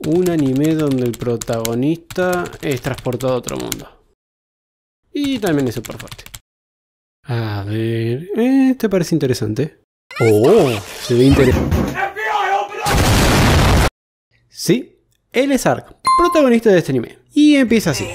Un anime donde el protagonista es transportado a otro mundo. Y también es súper fuerte. A ver... este parece interesante. ¡Oh! Se ve interesante. Sí, él es Ark, protagonista de este anime. Y empieza así.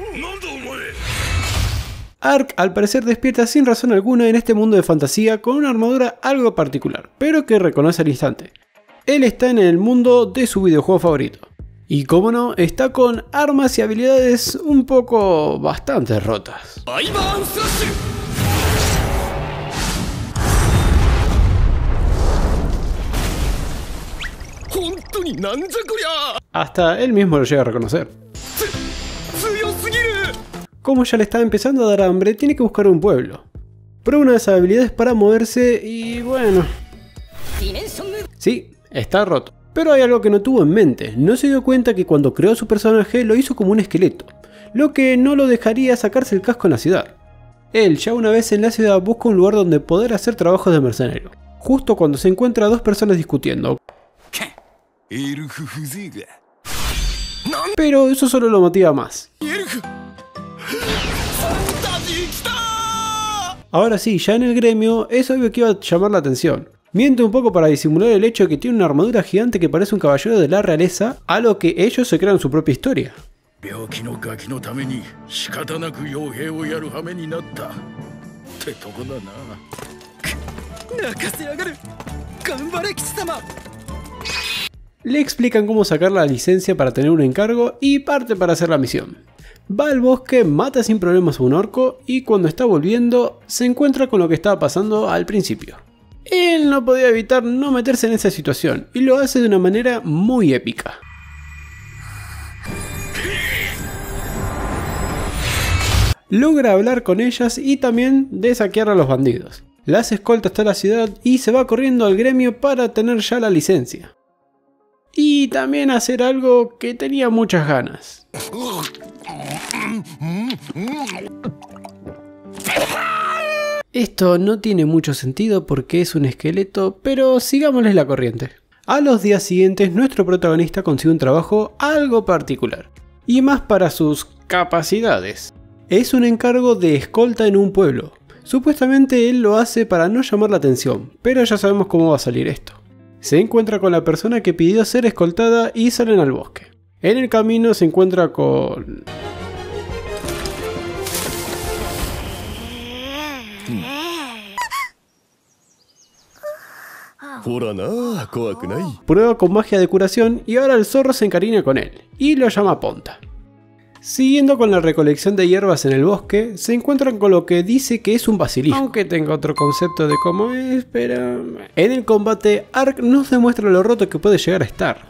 Ark al parecer despierta sin razón alguna en este mundo de fantasía con una armadura algo particular, pero que reconoce al instante. Él está en el mundo de su videojuego favorito. Y como no, está con armas y habilidades un poco bastante rotas. Hasta él mismo lo llega a reconocer. Como ya le está empezando a dar hambre, tiene que buscar un pueblo. Prueba una de esas habilidades para moverse y bueno... Sí, está roto. Pero hay algo que no tuvo en mente. No se dio cuenta que cuando creó su personaje lo hizo como un esqueleto, lo que no lo dejaría sacarse el casco en la ciudad. Él, ya una vez en la ciudad, busca un lugar donde poder hacer trabajos de mercenario. Justo cuando se encuentra a dos personas discutiendo. Pero eso solo lo motiva más. Ahora sí, ya en el gremio, es obvio que iba a llamar la atención. Miente un poco para disimular el hecho de que tiene una armadura gigante que parece un caballero de la realeza, a lo que ellos se crean su propia historia. Le explican cómo sacar la licencia para tener un encargo y parte para hacer la misión. Va al bosque, mata sin problemas a un orco y cuando está volviendo se encuentra con lo que estaba pasando al principio. Él no podía evitar no meterse en esa situación y lo hace de una manera muy épica. Logra hablar con ellas y también de saquear a los bandidos. Las escolta hasta la ciudad y se va corriendo al gremio para tener ya la licencia. Y también hacer algo que tenía muchas ganas. Esto no tiene mucho sentido porque es un esqueleto, pero sigámosles la corriente. A los días siguientes nuestro protagonista consigue un trabajo algo particular, y más para sus capacidades. Es un encargo de escolta en un pueblo. Supuestamente él lo hace para no llamar la atención, pero ya sabemos cómo va a salir esto. Se encuentra con la persona que pidió ser escoltada y salen al bosque. En el camino se encuentra con... Prueba con magia de curación y ahora el zorro se encariña con él y lo llama Ponta. Siguiendo con la recolección de hierbas en el bosque, se encuentran con lo que dice que es un basilisco, aunque tenga otro concepto de cómo es, pero... En el combate, Ark nos demuestra lo roto que puede llegar a estar.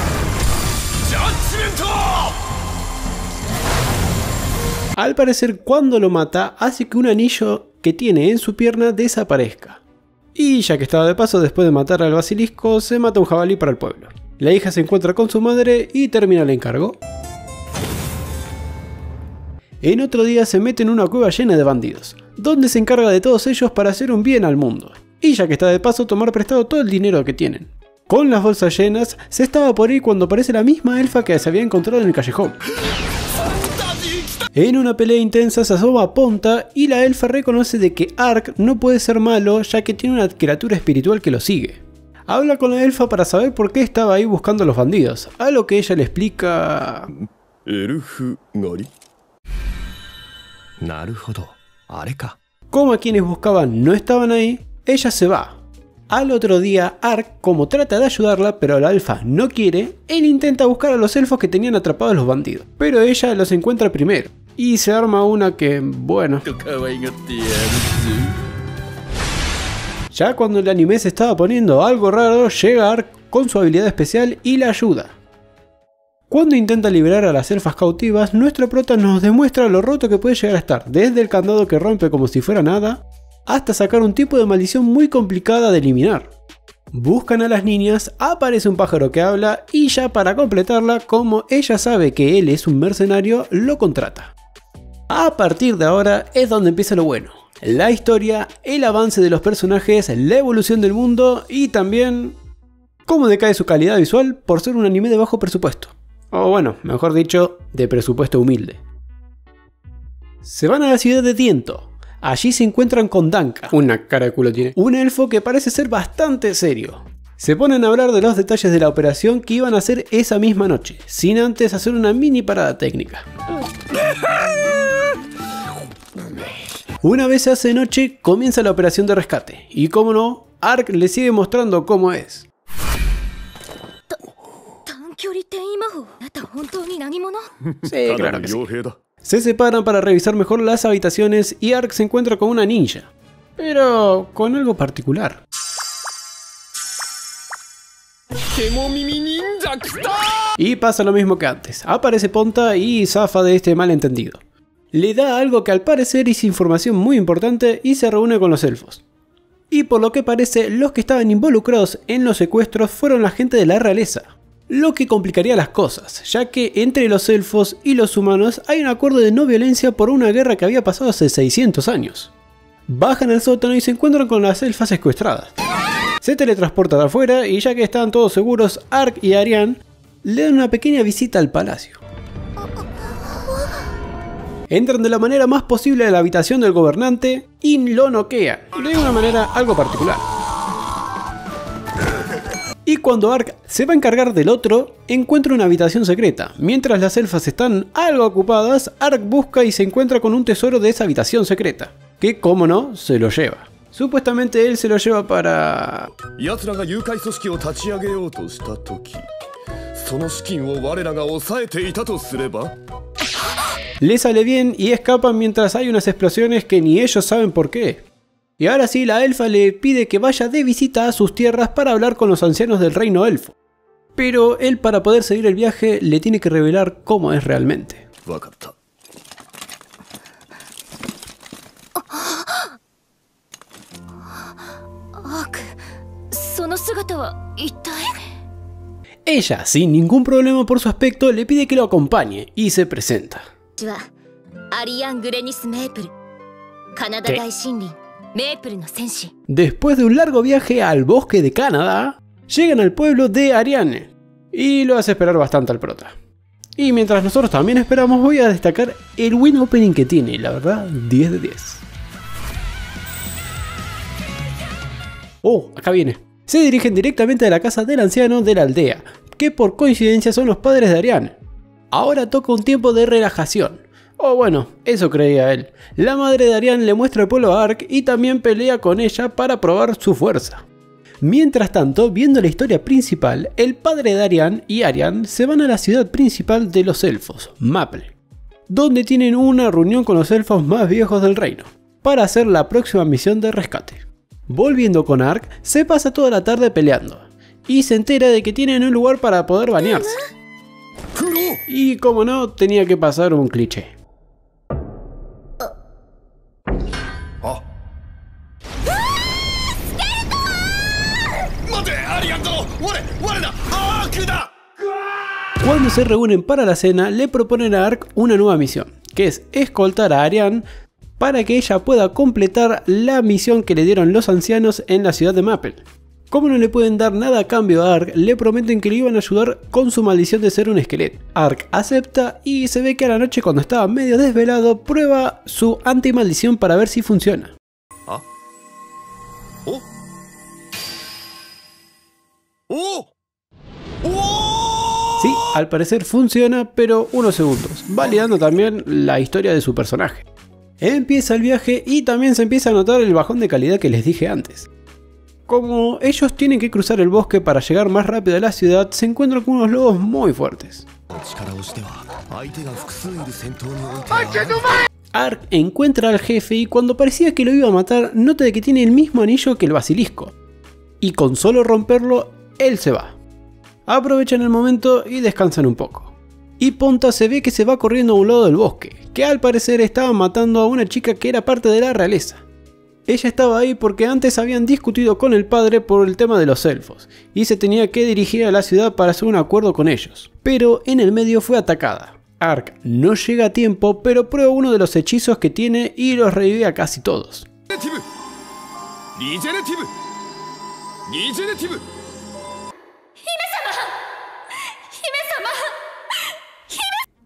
Al parecer, cuando lo mata, hace que un anillo que tiene en su pierna desaparezca. Y ya que estaba de paso, después de matar al basilisco, se mata un jabalí para el pueblo. La hija se encuentra con su madre y termina el encargo. En otro día se mete en una cueva llena de bandidos, donde se encarga de todos ellos para hacer un bien al mundo. Y ya que está de paso, tomar prestado todo el dinero que tienen. Con las bolsas llenas, se estaba por ir cuando aparece la misma elfa que se había encontrado en el callejón. En una pelea intensa se asoma Ponta y la elfa reconoce de que Ark no puede ser malo ya que tiene una criatura espiritual que lo sigue. Habla con la elfa para saber por qué estaba ahí buscando a los bandidos, a lo que ella le explica... Como a quienes buscaban no estaban ahí, ella se va. Al otro día, Ark, como trata de ayudarla, pero la elfa no quiere, él intenta buscar a los elfos que tenían atrapados a los bandidos. Pero ella los encuentra primero. Y se arma una que, bueno... Ya cuando el anime se estaba poniendo algo raro, llega Ark con su habilidad especial y la ayuda. Cuando intenta liberar a las elfas cautivas, nuestro prota nos demuestra lo roto que puede llegar a estar, desde el candado que rompe como si fuera nada, hasta sacar un tipo de maldición muy complicada de eliminar. Buscan a las niñas, aparece un pájaro que habla y ya para completarla, como ella sabe que él es un mercenario, lo contrata. A partir de ahora es donde empieza lo bueno. La historia, el avance de los personajes, la evolución del mundo y también... cómo decae su calidad visual por ser un anime de bajo presupuesto. O bueno, mejor dicho, de presupuesto humilde. Se van a la ciudad de Diento. Allí se encuentran con Danka, una cara de culo tiene, un elfo que parece ser bastante serio. Se ponen a hablar de los detalles de la operación que iban a hacer esa misma noche, sin antes hacer una mini parada técnica. Una vez se hace noche, comienza la operación de rescate, y como no, Ark le sigue mostrando cómo es. Sí, claro que sí. Se separan para revisar mejor las habitaciones y Ark se encuentra con una ninja, pero con algo particular. Y pasa lo mismo que antes, aparece Ponta y zafa de este malentendido. Le da algo que al parecer es información muy importante y se reúne con los elfos. Y por lo que parece, los que estaban involucrados en los secuestros fueron la gente de la realeza. Lo que complicaría las cosas, ya que entre los elfos y los humanos hay un acuerdo de no violencia por una guerra que había pasado hace 600 años. Bajan al sótano y se encuentran con las elfas secuestradas. Se teletransportan afuera y ya que están todos seguros, Ark y Ariane le dan una pequeña visita al palacio. Entran de la manera más posible a la habitación del gobernante y lo noquean, de una manera algo particular. Y cuando Ark se va a encargar del otro, encuentra una habitación secreta. Mientras las elfas están algo ocupadas, Ark busca y se encuentra con un tesoro de esa habitación secreta, que como no, se lo lleva. Supuestamente él se lo lleva para... Le sale bien y escapan mientras hay unas explosiones que ni ellos saben por qué. Y ahora sí, la elfa le pide que vaya de visita a sus tierras para hablar con los ancianos del reino elfo. Pero él, para poder seguir el viaje, le tiene que revelar cómo es realmente. Ella, sin ningún problema por su aspecto, le pide que lo acompañe y se presenta. Después de un largo viaje al bosque de Canadá, llegan al pueblo de Ariane y lo hace esperar bastante al prota. Y mientras nosotros también esperamos, voy a destacar el win opening que tiene, la verdad, 10 de 10. Oh, acá viene. Se dirigen directamente a la casa del anciano de la aldea, que por coincidencia son los padres de Ariane. Ahora toca un tiempo de relajación. O bueno, eso creía él. La madre de Ariane le muestra el pueblo a Ark y también pelea con ella para probar su fuerza. Mientras tanto, viendo la historia principal, el padre de Ariane y Ariane se van a la ciudad principal de los elfos, Maple, donde tienen una reunión con los elfos más viejos del reino, para hacer la próxima misión de rescate. Volviendo con Ark, se pasa toda la tarde peleando, y se entera de que tienen un lugar para poder bañarse. Y como no, tenía que pasar un cliché. Cuando se reúnen para la cena, le proponen a Ark una nueva misión, que es escoltar a Ariane para que ella pueda completar la misión que le dieron los ancianos en la ciudad de Maple. Como no le pueden dar nada a cambio a Ark, le prometen que le iban a ayudar con su maldición de ser un esqueleto. Ark acepta y se ve que a la noche, cuando estaba medio desvelado, prueba su anti-maldición para ver si funciona. ¿Ah? ¿Oh? ¡Oh! ¡Oh! Sí, al parecer funciona, pero unos segundos, validando también la historia de su personaje. Empieza el viaje y también se empieza a notar el bajón de calidad que les dije antes. Como ellos tienen que cruzar el bosque para llegar más rápido a la ciudad, se encuentran con unos lobos muy fuertes. Ark encuentra al jefe y cuando parecía que lo iba a matar, nota de que tiene el mismo anillo que el basilisco. Y con solo romperlo, él se va. Aprovechan el momento y descansan un poco. Y Ponta se ve que se va corriendo a un lado del bosque, que al parecer estaban matando a una chica que era parte de la realeza. Ella estaba ahí porque antes habían discutido con el padre por el tema de los elfos, y se tenía que dirigir a la ciudad para hacer un acuerdo con ellos. Pero en el medio fue atacada. Ark no llega a tiempo, pero prueba uno de los hechizos que tiene y los revive a casi todos.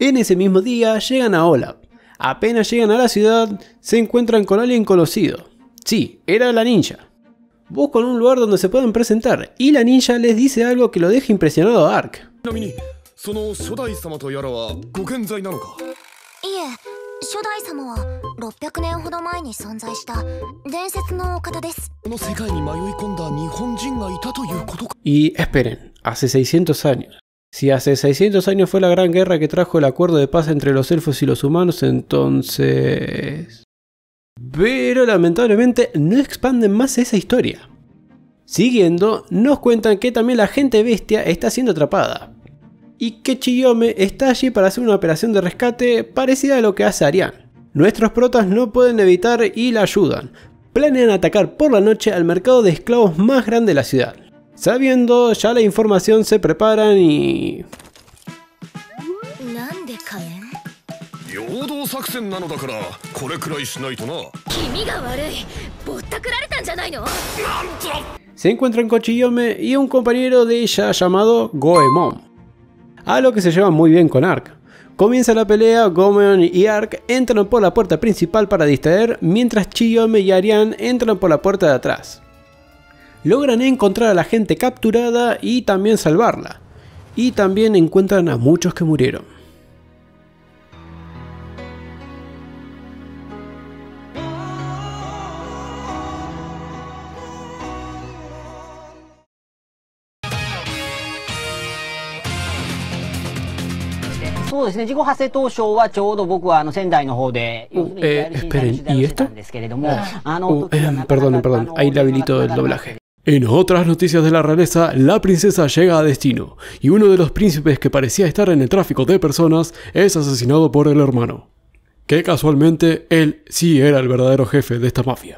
En ese mismo día llegan a Olaf. Apenas llegan a la ciudad, se encuentran con alguien conocido. Sí, era la ninja. Buscan un lugar donde se puedan presentar y la ninja les dice algo que lo deja impresionado a Ark. Y esperen, hace 600 años. Si hace 600 años fue la gran guerra que trajo el acuerdo de paz entre los elfos y los humanos, entonces... Pero lamentablemente no expanden más esa historia. Siguiendo, nos cuentan que también la gente bestia está siendo atrapada. Y que Chiyome está allí para hacer una operación de rescate parecida a lo que hace Ariane. Nuestros protas no pueden evitar y la ayudan. Planean atacar por la noche al mercado de esclavos más grande de la ciudad. Sabiendo ya la información, se preparan y... Se encuentran con Chiyome y un compañero de ella llamado Goemon, a lo que se llevan muy bien con Ark. Comienza la pelea, Goemon y Ark entran por la puerta principal para distraer, mientras Chiyome y Ariane entran por la puerta de atrás. Logran encontrar a la gente capturada y también salvarla. Y también encuentran a muchos que murieron. Esperen, ¿y esto? Perdón, ahí le habilito el doblaje. En otras noticias de la realeza, la princesa llega a destino, y uno de los príncipes que parecía estar en el tráfico de personas es asesinado por el hermano. Que casualmente, él sí era el verdadero jefe de esta mafia.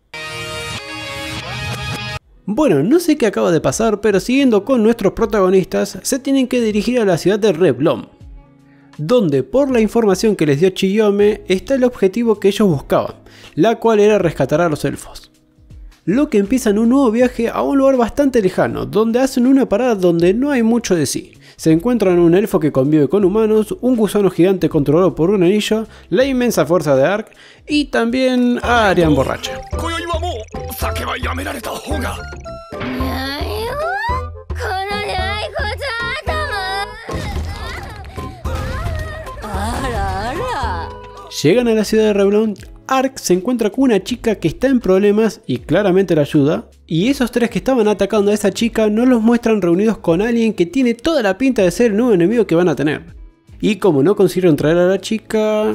Bueno, no sé qué acaba de pasar, pero siguiendo con nuestros protagonistas, se tienen que dirigir a la ciudad de Revlon, donde por la información que les dio Chiyome está el objetivo que ellos buscaban, la cual era rescatar a los elfos. Lo que empiezan un nuevo viaje a un lugar bastante lejano, donde hacen una parada donde no hay mucho de sí. Se encuentran un elfo que convive con humanos, un gusano gigante controlado por un anillo, la inmensa fuerza de Ark y también a Ariane borracha. Llegan a la ciudad de Revlon. Ark se encuentra con una chica que está en problemas y claramente la ayuda. Y esos tres que estaban atacando a esa chica nos los muestran reunidos con alguien que tiene toda la pinta de ser el nuevo enemigo que van a tener. Y como no consiguieron traer a la chica...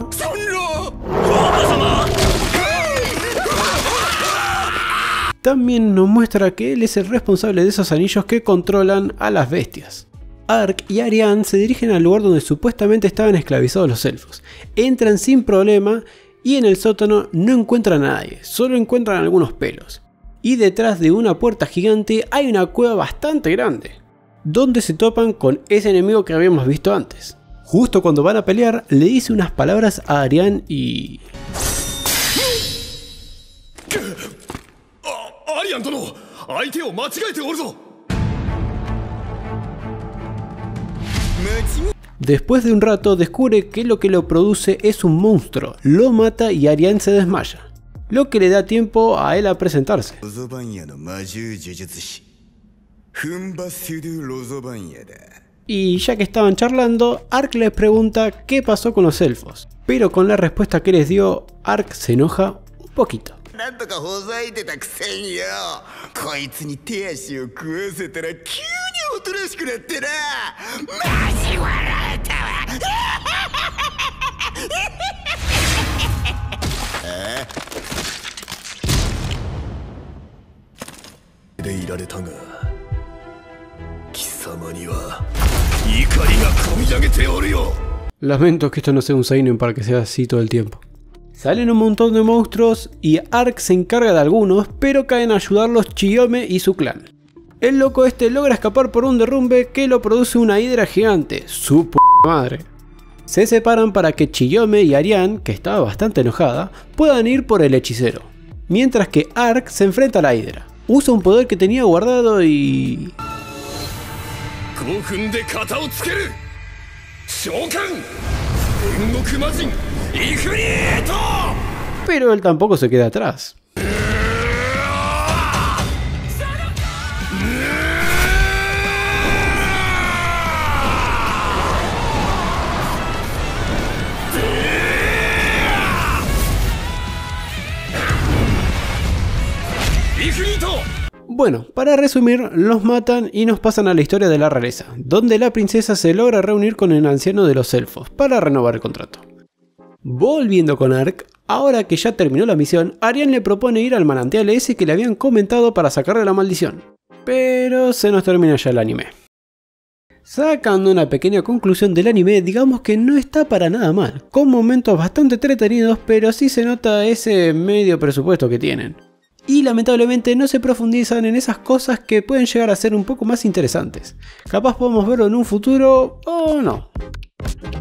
también nos muestra que él es el responsable de esos anillos que controlan a las bestias. Ark y Ariane se dirigen al lugar donde supuestamente estaban esclavizados los elfos. Entran sin problema y en el sótano no encuentran a nadie, solo encuentran algunos pelos. Y detrás de una puerta gigante hay una cueva bastante grande, donde se topan con ese enemigo que habíamos visto antes. Justo cuando van a pelear, le dice unas palabras a Ariane y... Después de un rato descubre que lo que lo produce es un monstruo, lo mata y Ariane se desmaya, lo que le da tiempo a él a presentarse. Y ya que estaban charlando, Ark les pregunta qué pasó con los elfos, pero con la respuesta que les dio, Ark se enoja un poquito. Lamento que esto no sea un seinen para que sea así todo el tiempo. Salen un montón de monstruos y Ark se encarga de algunos, pero caen a ayudarlos Chiyome y su clan. El loco este logra escapar por un derrumbe que lo produce una hidra gigante, su p*** madre. Se separan para que Chiyome y Ariane, que estaba bastante enojada, puedan ir por el hechicero. Mientras que Ark se enfrenta a la hidra. Usa un poder que tenía guardado y... Pero él tampoco se queda atrás. Bueno, para resumir, los matan y nos pasan a la historia de la realeza, donde la princesa se logra reunir con el anciano de los elfos para renovar el contrato. Volviendo con Ark, ahora que ya terminó la misión, Ariane le propone ir al manantial ese que le habían comentado para sacarle la maldición. Pero se nos termina ya el anime. Sacando una pequeña conclusión del anime, digamos que no está para nada mal, con momentos bastante entretenidos, pero sí se nota ese medio presupuesto que tienen. Y lamentablemente no se profundizan en esas cosas que pueden llegar a ser un poco más interesantes. Capaz podemos verlo en un futuro o no.